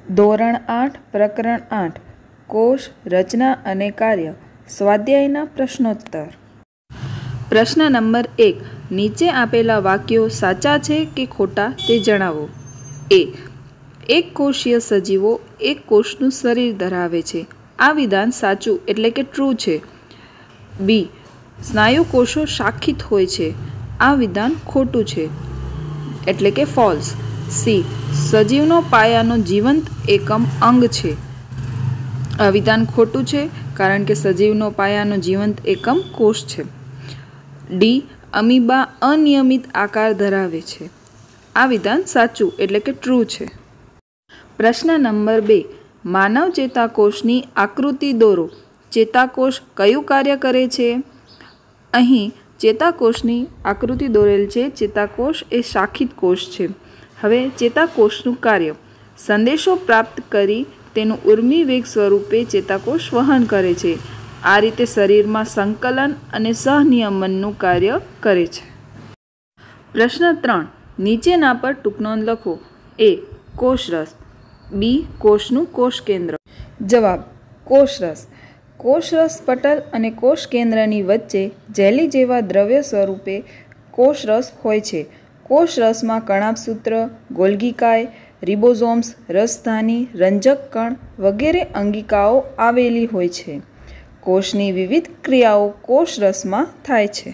ધોરણ 8 પ્રકરણ 8 કોષ રચના અને કાર્ય સ્વાધ્યાયના પ્રશ્નોત્તર। પ્રશ્ન નંબર 1, નીચે આપેલા વાક્યો સાચા છે કે ખોટા તે જણાવો। એ, એક કોષીય સજીવો એક કોષનું શરીર ધરાવે છે, આ વિધાન સાચું એટલે કે ટ્રુ છે। બી, સ્નાયુ કોષો શાખિત હોય છે, આ વિધાન ખોટું છે એટલે કે ફોલ્સ। સી, સજીવનો પાયાનો જીવંત એકમ અંગ છે, આ વિધાન ખોટું છે કારણ કે સજીવનો પાયાનો જીવંત એકમ કોષ છે। ડી, અમીબા અનિયમિત આકાર ધરાવે છે, આ વિધાન સાચું એટલે કે ટ્રુ છે। પ્રશ્ન નંબર 2, માનવ ચેતાકોષની આકૃતિ દોરો, ચેતાકોષ કયું કાર્ય કરે છે? અહીં ચેતાકોષની આકૃતિ દોરેલ છે, ચેતાકોષ એ શાખિત કોષ છે। હવે ચેતાકોષનું કાર્ય, સંદેશો પ્રાપ્ત કરી તેનું ઉર્મી વેગ સ્વરૂપે ચેતાકોષ વહન કરે છે, આ રીતે શરીરમાં સંકલન અને સહનિયમનનું કાર્ય કરે છે। પ્રશ્ન 3, નીચેના પર ટૂંકનોંધ લખો। એ, કોષરસ। બી, કોષનું કોષ કેન્દ્ર। જવાબ, કોષરસ। કોષરસ પટલ અને કોષ કેન્દ્રની વચ્ચે જેલી જેવા દ્રવ્ય સ્વરૂપે કોષરસ હોય છે। કોષરસમાં કણાભસૂત્ર, ગોલ્ગીકાય, રિબોઝોમ્સ, રસધાની, રંજક કણ વગેરે અંગિકાઓ આવેલી હોય છે। કોષની વિવિધ ક્રિયાઓ કોષરસમાં થાય છે।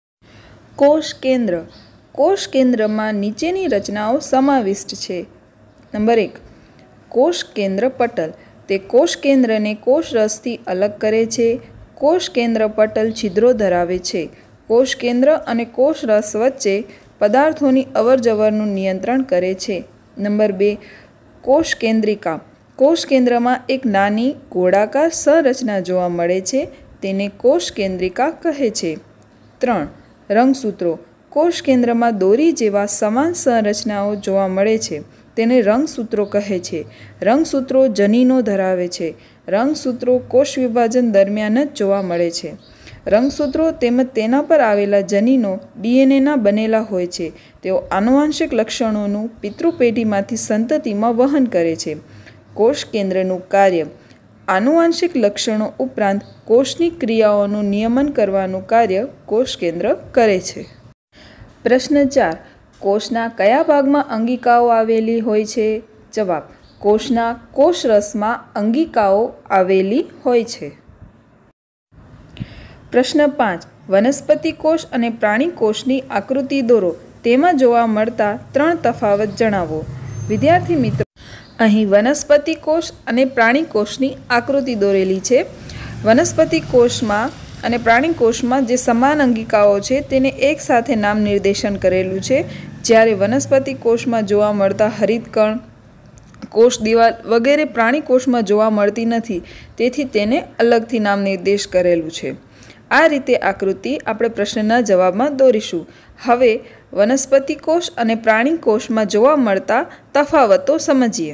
કોષ કેન્દ્ર। કોષ કેન્દ્રમાં નીચેની રચનાઓ સમાવિષ્ટ છે। નંબર 1, કોષ કેન્દ્ર પટલ, તે કોષ કેન્દ્રને કોષરસથી અલગ કરે છે। કોષ કેન્દ્ર પટલ છિદ્રો ધરાવે છે। કોષ કેન્દ્ર અને કોષરસ વચ્ચે પદાર્થોની અવરજવરનું નિયંત્રણ કરે છે। નંબર 2, કોષ કેન્દ્રિકા, કોષ કેન્દ્રમાં એક નાની ગોળાકાર સંરચના જોવા મળે છે, તેને કોષ કેન્દ્રિકા કહે છે। 3, રંગસૂત્રો, કોષ કેન્દ્રમાં દોરી જેવા સમાન સંરચનાઓ જોવા મળે છે, તેને રંગસૂત્રો કહે છે। રંગસૂત્રો જનીનો ધરાવે છે। રંગસૂત્રો કોષ વિભાજન દરમિયાન જ જોવા મળે છે। રંગસૂત્રો તેમજ તેના પર આવેલા જનીનો ડીએનએના બનેલા હોય છે, તેઓ આનુવંશિક લક્ષણોનું પિતૃપેઢીમાંથી સંતતિમાં વહન કરે છે। કોષ કેન્દ્રનું કાર્ય, આનુવંશિક લક્ષણો ઉપરાંત કોષની ક્રિયાઓનું નિયમન કરવાનું કાર્ય કોષ કેન્દ્ર કરે છે। પ્રશ્ન 4, કોષના કયા ભાગમાં અંગિકાઓ આવેલી હોય છે? જવાબ, કોષના કોષરસમાં અંગિકાઓ આવેલી હોય છે। પ્રશ્ન 5, વનસ્પતિ કોષ અને પ્રાણી કોષની આકૃતિ દોરો, તેમાં જોવા મળતા 3 તફાવત જણાવો। વિદ્યાર્થી મિત્રો, અહીં વનસ્પતિ કોષ અને પ્રાણી કોષની આકૃતિ દોરેલી છે। વનસ્પતિ કોષમાં અને પ્રાણી કોષમાં જે સમાન અંગિકાઓ છે તેને એક સાથે નામ નિર્દેશન કરેલું છે, જ્યારે વનસ્પતિ કોષમાં જોવા મળતા હરિતકણ, કોષ દિવાલ વગેરે પ્રાણી કોષમાં જોવા મળતી નથી, તેથી તેને અલગથી નામ નિર્દેશ કરેલું છે। આ રીતે આકૃતિ આપણે પ્રશ્નના જવાબમાં દોરીશું। હવે વનસ્પતિ કોષ અને પ્રાણી કોષમાં જોવા મળતા તફાવતો સમજીએ।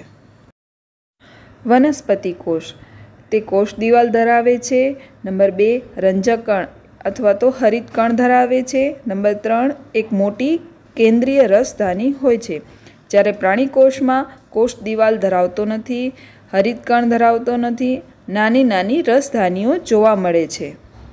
વનસ્પતિ કોષ, તે કોષ દિવાલ ધરાવે છે। નંબર 2, રંજકકણ અથવા તો હરિતકણ ધરાવે છે। નંબર 3, એક મોટી કેન્દ્રીય રસધાની હોય છે, જ્યારે પ્રાણી કોષમાં કોષ દિવાલ ધરાવતો નથી, હરિતકણ ધરાવતો નથી, નાની નાની રસધાનીઓ જોવા મળે છે।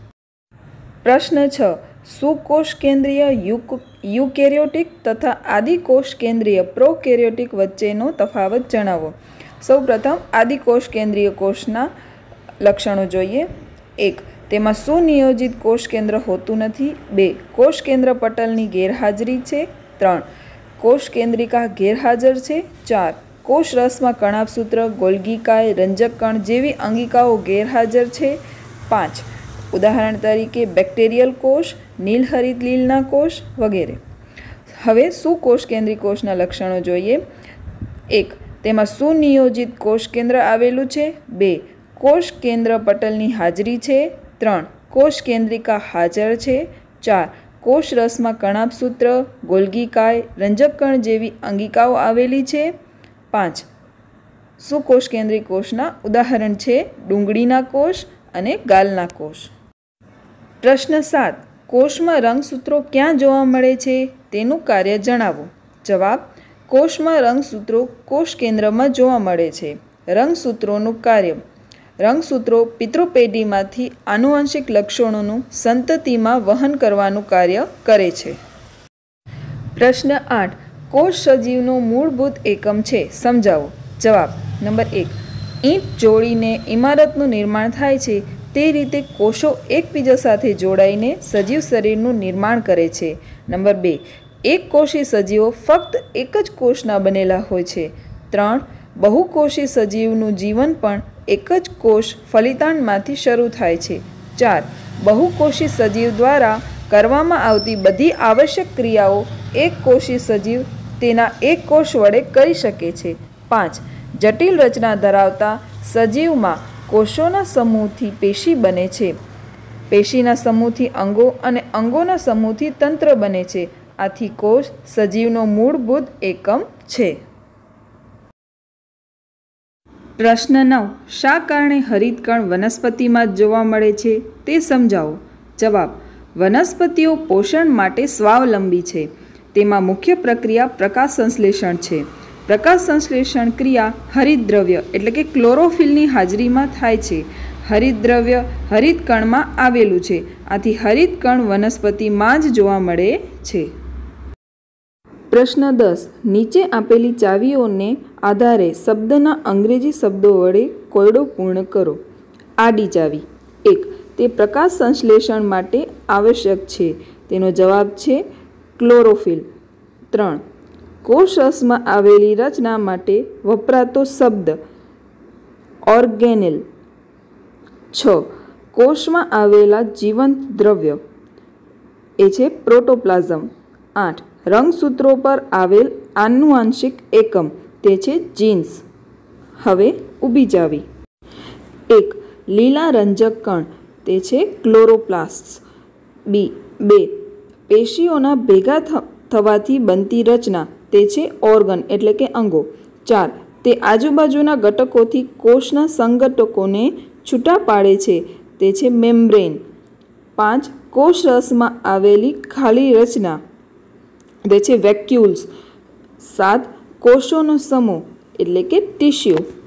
પ્રશ્ન 6, સુકોષ કેન્દ્રીય યુકેરિયોટિક તથા આદિકોષ કેન્દ્રીય પ્રોકેરિયોટિક વચ્ચેનો તફાવત જણાવો। સૌપ્રથમ આદિકોષ કેન્દ્રીય કોષના લક્ષણો જોઈએ। 1, તેમાં સુનિયોજિત કોષ કેન્દ્ર હોતું નથી। 2, કોષ કેન્દ્ર પટલની ગેરહાજરી છે। 3, કોષ કેન્દ્રિકા ગેરહાજર છે। 4, કોષરસમાં કણાભસૂત્ર, ગોલ્ગીકાય, રંજકકણ જેવી અંગિકાઓ ગેરહાજર છે। 5, ઉદાહરણ તરીકે બેક્ટેરિયલ કોષ, નીલહરિત લીલના કોષ વગેરે। હવે સુકોષ કેન્દ્રી કોષના લક્ષણો જોઈએ। 1, તેમાં સુનિયોજિત કોષ કેન્દ્ર આવેલું છે। 2, કોષ કેન્દ્ર પટલની હાજરી છે। 3, કોષ કેન્દ્રિકા હાજર છે। 4, કોષરસમાં કણાભસૂત્ર, ગોલ્ગીકાય, રંજકકણ જેવી અંગિકાઓ આવેલી છે। 5, સુકોષ કેન્દ્રી કોષના ઉદાહરણ છે ડુંગળીના કોષ અને ગાલના કોષ। પ્રશ્ન 7, કોષમાં રંગસૂત્રો ક્યાં જોવા મળે છે તેનું કાર્ય જણાવો। જવાબ, કોષમાં રંગસૂત્રો કોષ કેન્દ્રમાં જોવા મળે છે. રંગસૂત્રોનું કાર્ય. રંગસૂત્રો પિતૃપેઢીમાંથી આનુવંશિક લક્ષણોનું સંતતિમાં વહન કરવાનું કાર્ય કરે છે. પ્રશ્ન 8. કોષ સજીવનો મૂળભૂત એકમ છે. સમજાવો. જવાબ. નંબર 1. ઈંટ જોડીને ઇમારતનું નિર્માણ થાય છે તે રીતે કોષો એકબીજા સાથે જોડાઈને સજીવ શરીરનું નિર્માણ કરે છે. નંબર 2. એકકોષી સજીવો ફક્ત એક જ કોષના બનેલા હોય છે. 3. બહુકોષી સજીવનું જીવન પણ એક જ કોષ ફલિતાંડમાંથી શરૂ થાય છે. 4. બહુકોષી સજીવ દ્વારા કરવામાં આવતી બધી આવશ્યક ક્રિયાઓ એકકોષી સજીવ તેના એક કોષ વડે કરી શકે છે. 5. જટિલ રચના ધરાવતા સજીવમાં કોષોના સમૂહથી પેશી બને છે. પેશીના સમૂહથી અંગો અને અંગોના સમૂહથી તંત્ર બને છે. આથી કોષ સજીવનો મૂળભૂત એકમ છે. પ્રશ્ન 9. શા કારણે હરિતકણ વનસ્પતિમાં જ જોવા મળે છે તે સમજાવો. જવાબ. વનસ્પતિઓ પોષણ માટે સ્વાવલંબી છે. તેમાં મુખ્ય પ્રક્રિયા પ્રકાશ સંશ્લેષણ છે. પ્રકાશ સંશ્લેષણ ક્રિયા હરિતદ્રવ્ય એટલે કે ક્લોરોફિલની હાજરીમાં થાય છે. હરિતદ્રવ્ય હરિતકણમાં આવેલું છે. આથી હરિતકણ વનસ્પતિમાં જ જોવા મળે છે. પ્રશ્ન 10. નીચે આપેલી ચાવીઓને આધારે શબ્દના અંગ્રેજી શબ્દો વડે કોયડો પૂર્ણ કરો. આડી ચાવી. 1. તે પ્રકાશ સંશ્લેષણ માટે આવશ્યક છે. તેનો જવાબ છે ક્લોરોફિલ. 3. કોષરસમાં આવેલી રચના માટે વપરાતો શબ્દ ઓર્ગેનેલ. 6. કોષમાં આવેલા જીવંત દ્રવ્ય એ છે પ્રોટોપ્લાઝમ. 8. રંગસૂત્રો પર આવેલ આનુવંશિક એકમ તે છે જીન્સ. હવે ઊભી ચાવી. 1. લીલા રંજક કણ તે છે ક્લોરોપ્લાસ્ટ્સ. 2. પેશીઓના ભેગા થવાથી બનતી રચના તે છે ઓર્ગન એટલે કે અંગો. 4. તે આજુબાજુના ઘટકોથી કોષના સંઘટકોને છૂટા પાડે છે તે છે મેમ્બ્રેન. 5. કોષરસમાં આવેલી ખાલી રચના તે છે વેક્યુલ્સ. 7. કોષોનો સમૂહ એટલે કે ટિશ્યુ.